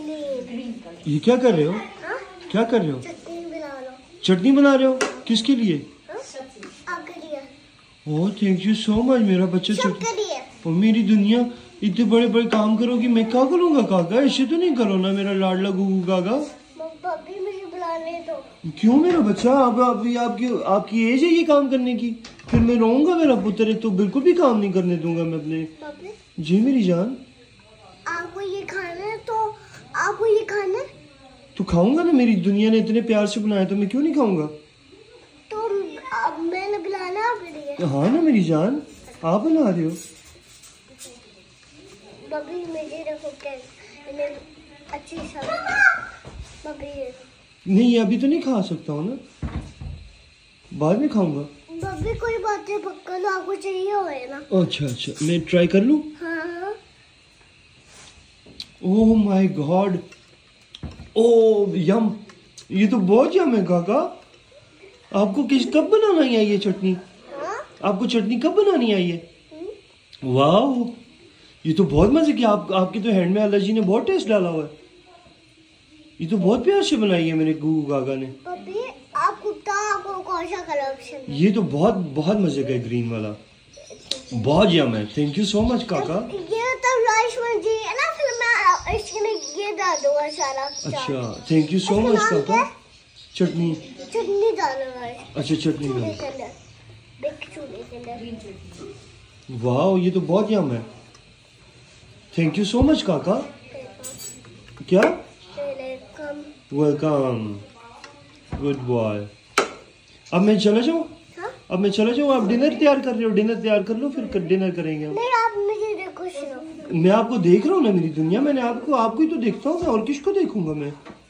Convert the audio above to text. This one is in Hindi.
ये क्या कर रहे हो? हाँ? क्या कर रहे हो? चटनी बना लो। चटनी बना रहे हो? किसके लिए? आपके लिए। Oh thank you so much मेरा बच्चा। सबके लिए। और मेरी दुनिया इतने बड़े बड़े काम करोगी, मैं क्या करूँगा काका? ऐसे तो नहीं करो ना मेरा लाडला गुगू काका। भाभी मुझे बुलाने दो। क्यों मेरा बच्चा? आपकी एज है ये काम करने की? फिर मैं रहूंगा मेरा पुत्र, तो बिल्कुल भी काम नहीं करने दूंगा मैं अपने। जी मेरी जान। आपको ये खाना है तो आपको ये खाना है तो खाऊंगा ना, मेरी दुनिया ने इतने प्यार से बनाया तो मैं क्यों नहीं खाऊंगा? तो अब मैंने बुलाना आपके लिए। हाँ ना मेरी जान, आप बना रहे हो। बबी मुझे देखो क्या अच्छी बबी। नहीं अभी तो नहीं खा सकता हूँ ना, बाद में खाऊंगा। बबी कोई बात नहीं, पक्का तो आपको चाहिए होगा ना। अच्छा अच्छा मैं ट्राई कर लूँ। हाँ। ओह माय गॉड, ओह यम, ये तो बहुत यम है काका। आपको कब बनाना आई ये चटनी? हाँ? आपको चटनी कब बनानी आई है? वाह ये तो बहुत मजे की। आपके तो हैंड में अल्लाह जी ने बहुत टेस्ट डाला हुआ है। ये तो बहुत प्यार से बनाई है मेरे गुगू काका ने। बबी आपको कौन सा कलर पसंद है? ये तो बहुत बहुत मजे का है, ग्रीन वाला बहुत यम है। थैंक यू सो मच काका। ये तो राइस में जी है ना, फिर मैं इसमें ये डाल दूंगा सारा। अच्छा थैंक यू सो मच काका। चटनी डालूंगा। अच्छा चटनी चूल्हे डाल। के अंदर, बेक चूल्हे के अंदर। वाह ये तो बहुत यम है। थैंक यू सो मच काका। क्या? Welcome, good boy. अब मैं चला जाऊँ? हाँ? अब मैं चला जाऊँ? आप डिनर तैयार कर रहे हो? डिनर तैयार कर लो फिर डिनर करेंगे हम। नहीं आप मुझे देखो। मैं आपको देख रहा हूँ ना मेरी दुनिया, मैंने आपको ही तो देखता हूँ मैं, और किसको देखूंगा मैं?